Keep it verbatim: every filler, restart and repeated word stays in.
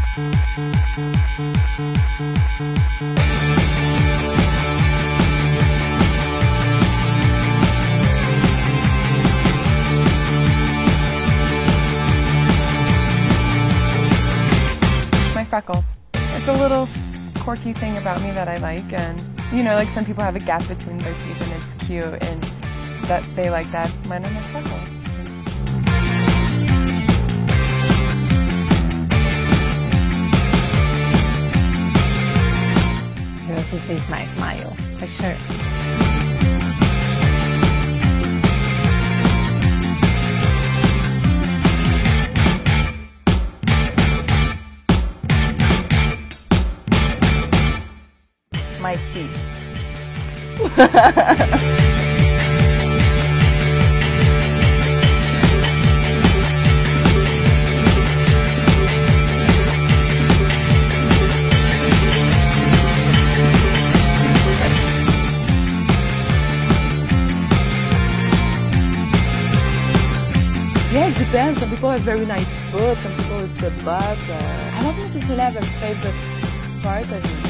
Freckles. It's a little quirky thing about me that I like, and you know, like some people have a gap between their teeth and it's cute, and that they like that. Mine are my freckles. Girls who chase my smile, for sure. My teeth. Yeah, it depends. Some people have very nice foot, some people it's the butt. Uh, I don't know if you have a favorite part of it.